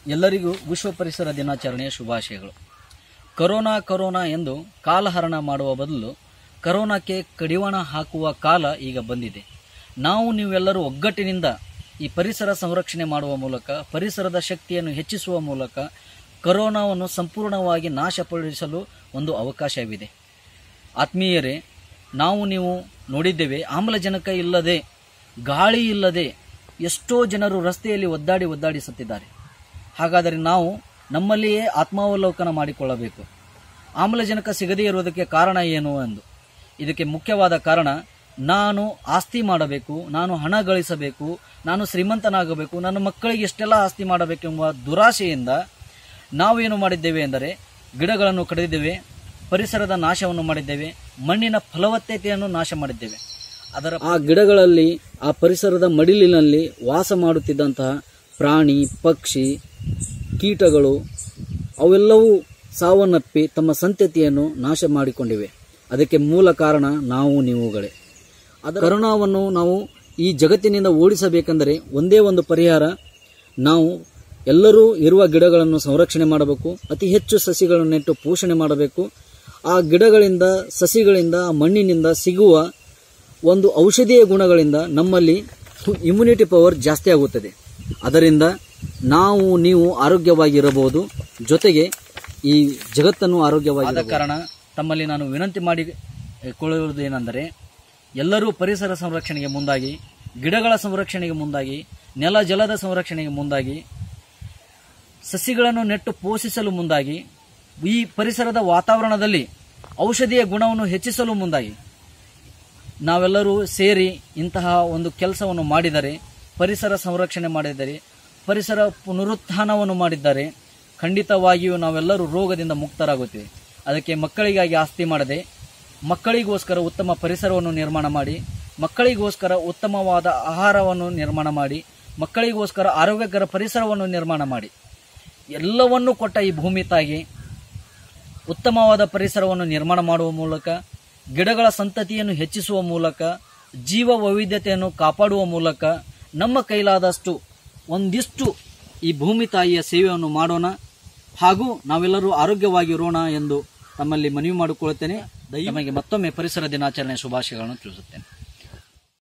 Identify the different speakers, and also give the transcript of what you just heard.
Speaker 1: ಎಲ್ಲರಿಗೂ ವಿಶ್ವ ಪರಿಸರ ದಿನಾಚರಣೆಯ ಶುಭಾಶಯಗಳು. ಕರೋನಾ ಎಂದು ಕಾಲಹರಣ ಮಾಡುವ ಬದಲು ಕರೋನಾಕ್ಕೆ ಕಡಿವಾಣ ಹಾಕುವ ಕಾಲ ಈಗ ಬಂದಿದೆ. ನಾವು ನೀವೆಲ್ಲರೂ ಒಗ್ಗಟ್ಟಿನಿಂದ ಈ ಪರಿಸರ ಸಂರಕ್ಷಣೆ ಮಾಡುವ ಮೂಲಕ, ಪರಿಸರದ ಶಕ್ತಿಯನ್ನು ಹೆಚ್ಚಿಸುವ ಮೂಲಕ ಕರೋನಾವನ್ನು ಸಂಪೂರ್ಣವಾಗಿ ನಾಶಪಡಿಸಲು ಒಂದು ಅವಕಾಶವಿದೆ. ಆತ್ಮೀಯರೇ, ನಾವು ನೀವು ನೋಡಿದ್ದೇವೆ, ಆಮ್ಲಜನಕ ಇಲ್ಲದೆ, ಗಾಳಿ ಇಲ್ಲದೆ ಎಷ್ಟೋ ಜನರು ರಸ್ತೆಯಲ್ಲಿ ಒದ್ದಾಡಿ ಸತ್ತಿದ್ದಾರೆ. ಹಾಗಾದರೆ ನಾವು ನಮ್ಮಲ್ಲಿಯೇ ಆತ್ಮಾವಲೋಕನ ಮಾಡಿಕೊಳ್ಳಬೇಕು. ಆಮ್ಲಜನಕ ಸಿಗದೇ ಇರುವುದಕ್ಕೆ ಕಾರಣ ಏನು ಎಂದು. ಇದಕ್ಕೆ ಮುಖ್ಯವಾದ ಕಾರಣ, ನಾನು ಆಸ್ತಿ ಮಾಡಬೇಕು, ನಾನು ಹಣ ಗಳಿಸಬೇಕು, ನಾನು ಶ್ರೀಮಂತನಾಗಬೇಕು, ನನ್ನ ಮಕ್ಕಳಿಗೆ ಎಷ್ಟೆಲ್ಲ ಆಸ್ತಿ ಮಾಡಬೇಕೆಂಬ ದುರಾಶೆಯಿಂದ ನಾವೇನು ಮಾಡಿದ್ದೇವೆ ಎಂದರೆ ಗಿಡಗಳನ್ನು ಕಡಿದಿದ್ದೇವೆ, ಪರಿಸರದ ನಾಶವನ್ನು ಮಾಡಿದ್ದೇವೆ, ಮಣ್ಣಿನ ಫಲವತ್ತತೆಯನ್ನು ನಾಶ ಮಾಡಿದ್ದೇವೆ. ಆ ಗಿಡಗಳಲ್ಲಿ, ಆ ಪರಿಸರದ ಮಡಿಲಿನಲ್ಲಿ ವಾಸ ಮಾಡುತ್ತಿದ್ದಂತಹ ಪ್ರಾಣಿ, ಪಕ್ಷಿ, ಕೀಟಗಳು ಅವೆಲ್ಲವೂ ಸಾವನ್ನಪ್ಪಿ ತಮ್ಮ ಸಂತತಿಯನ್ನು ನಾಶ ಮಾಡಿಕೊಂಡಿವೆ. ಅದಕ್ಕೆ ಮೂಲ ಕಾರಣ ನಾವು ನೀವುಗಳೇ. ಕರೋನಾವನ್ನು ನಾವು ಈ ಜಗತ್ತಿನಿಂದ ಓಡಿಸಬೇಕೆಂದರೆ ಒಂದೇ ಒಂದು ಪರಿಹಾರ, ನಾವು ಎಲ್ಲರೂ ಇರುವ ಗಿಡಗಳನ್ನು ಸಂರಕ್ಷಣೆ ಮಾಡಬೇಕು, ಅತಿ ಹೆಚ್ಚು ಸಸಿಗಳನ್ನು ನೆಟ್ಟು ಪೋಷಣೆ ಮಾಡಬೇಕು. ಆ ಗಿಡಗಳಿಂದ, ಸಸಿಗಳಿಂದ, ಮಣ್ಣಿನಿಂದ ಸಿಗುವ ಒಂದು ಔಷಧೀಯ ಗುಣಗಳಿಂದ ನಮ್ಮಲ್ಲಿ ಇಮ್ಯುನಿಟಿ ಪವರ್ ಜಾಸ್ತಿ ಆಗುತ್ತದೆ. ಅದರಿಂದ ನಾವು ನೀವು ಆರೋಗ್ಯವಾಗಿರಬಹುದು, ಜೊತೆಗೆ ಈ ಜಗತ್ತನ್ನು ಆರೋಗ್ಯವಾಗಿ. ಆದ ಕಾರಣ ತಮ್ಮಲ್ಲಿ ನಾನು ವಿನಂತಿ ಮಾಡಿಕೊಳ್ಳುವುದೇನೆಂದರೆ, ಎಲ್ಲರೂ ಪರಿಸರ ಸಂರಕ್ಷಣೆಗೆ ಮುಂದಾಗಿ, ಗಿಡಗಳ ಸಂರಕ್ಷಣೆಗೆ ಮುಂದಾಗಿ, ನೆಲ ಜಲದ ಸಂರಕ್ಷಣೆಗೆ ಮುಂದಾಗಿ, ಸಸಿಗಳನ್ನು ನೆಟ್ಟು ಪೋಷಿಸಲು ಮುಂದಾಗಿ, ಈ ಪರಿಸರದ ವಾತಾವರಣದಲ್ಲಿ ಔಷಧೀಯ ಗುಣವನ್ನು ಹೆಚ್ಚಿಸಲು ಮುಂದಾಗಿ ನಾವೆಲ್ಲರೂ ಸೇರಿ ಇಂತಹ ಒಂದು ಕೆಲಸವನ್ನು ಮಾಡಿದರೆ, ಪರಿಸರ ಸಂರಕ್ಷಣೆ ಮಾಡಿದರೆ, ಪರಿಸರ ಪುನರುತ್ಥಾನವನ್ನು ಮಾಡಿದ್ದಾರೆ, ಖಂಡಿತವಾಗಿಯೂ ನಾವೆಲ್ಲರೂ ರೋಗದಿಂದ ಮುಕ್ತರಾಗುತ್ತೇವೆ. ಅದಕ್ಕೆ ಮಕ್ಕಳಿಗಾಗಿ ಆಸ್ತಿ ಮಾಡದೆ, ಮಕ್ಕಳಿಗೋಸ್ಕರ ಉತ್ತಮ ಪರಿಸರವನ್ನು ನಿರ್ಮಾಣ ಮಾಡಿ, ಮಕ್ಕಳಿಗೋಸ್ಕರ ಉತ್ತಮವಾದ ಆಹಾರವನ್ನು ನಿರ್ಮಾಣ ಮಾಡಿ, ಮಕ್ಕಳಿಗೋಸ್ಕರ ಆರೋಗ್ಯಕರ ಪರಿಸರವನ್ನು ನಿರ್ಮಾಣ ಮಾಡಿ, ಎಲ್ಲವನ್ನೂ ಕೊಟ್ಟ ಈ ಭೂಮಿ ತಾಯಿಗೆ ಉತ್ತಮವಾದ ಪರಿಸರವನ್ನು ನಿರ್ಮಾಣ ಮಾಡುವ ಮೂಲಕ, ಗಿಡಗಳ ಸಂತತಿಯನ್ನು ಹೆಚ್ಚಿಸುವ ಮೂಲಕ, ಜೀವ ವೈವಿಧ್ಯತೆಯನ್ನು ಕಾಪಾಡುವ ಮೂಲಕ ನಮ್ಮ ಕೈಲಾದಷ್ಟು ಒಂದಿಷ್ಟು ಈ ಭೂಮಿ ತಾಯಿಯ ಸೇವೆಯನ್ನು ಮಾಡೋಣ ಹಾಗೂ ನಾವೆಲ್ಲರೂ ಆರೋಗ್ಯವಾಗಿರೋಣ ಎಂದು ತಮ್ಮಲ್ಲಿ ಮನವಿ ಮಾಡಿಕೊಳ್ಳುತ್ತೇನೆ. ನಮಗೆ ಮತ್ತೊಮ್ಮೆ ಪರಿಸರ ದಿನಾಚರಣೆ ಶುಭಾಶಯಗಳನ್ನು ತಿಳಿಸುತ್ತೇನೆ.